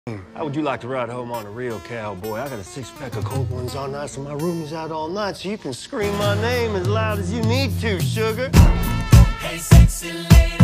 How would you like to ride home on a real cowboy? I got a six-pack of cold ones on ice and my roomie's out all night, so you can scream my name as loud as you need to, sugar. Hey, sexy lady.